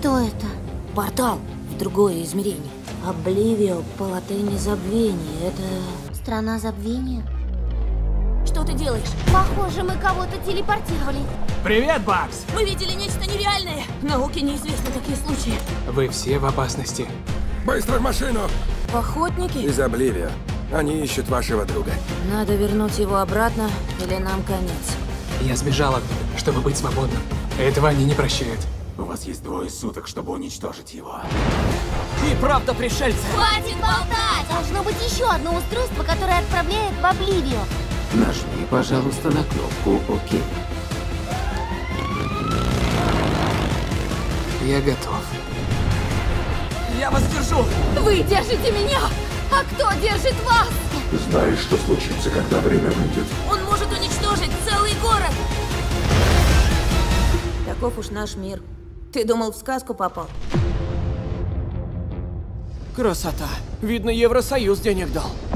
Что это? Портал в другое измерение. Обливио по латыни забвение. Это... Страна забвения? Что ты делаешь? Похоже, мы кого-то телепортировали. Привет, Бакс! Мы видели нечто нереальное. Науке неизвестны такие случаи. Вы все в опасности. Быстро в машину! Охотники? Из Обливио. Они ищут вашего друга. Надо вернуть его обратно, или нам конец. Я сбежал оттуда, чтобы быть свободным. Этого они не прощают. У вас есть 2 суток, чтобы уничтожить его. И правда пришельцы! Хватит болтать! Должно быть еще одно устройство, которое отправляет в Обливио. Нажми, пожалуйста, на кнопку ОК. Я готов. Я вас держу! Вы держите меня! А кто держит вас? Знаешь, что случится, когда время выйдет? Он может уничтожить целый город. Таков уж наш мир. Ты думал, в сказку попал? Красота. Видно, Евросоюз денег дал.